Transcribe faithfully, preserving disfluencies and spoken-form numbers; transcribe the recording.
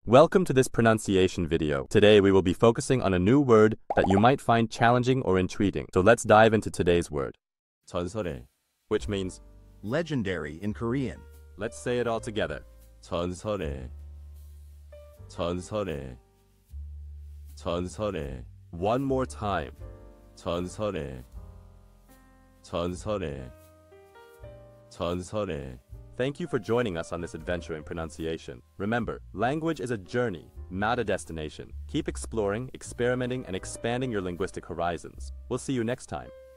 Welcome to this pronunciation video. Today we will be focusing on a new word that you might find challenging or intriguing. So let's dive into today's word. 전설의, Which means, legendary in Korean. let's say it all together. 전설의, 전설의, 전설의, One more time. 전설의, 전설의, 전설의. Thank you for joining us on this adventure in pronunciation. Remember, language is a journey, not a destination. Keep exploring, experimenting, and expanding your linguistic horizons. We'll see you next time.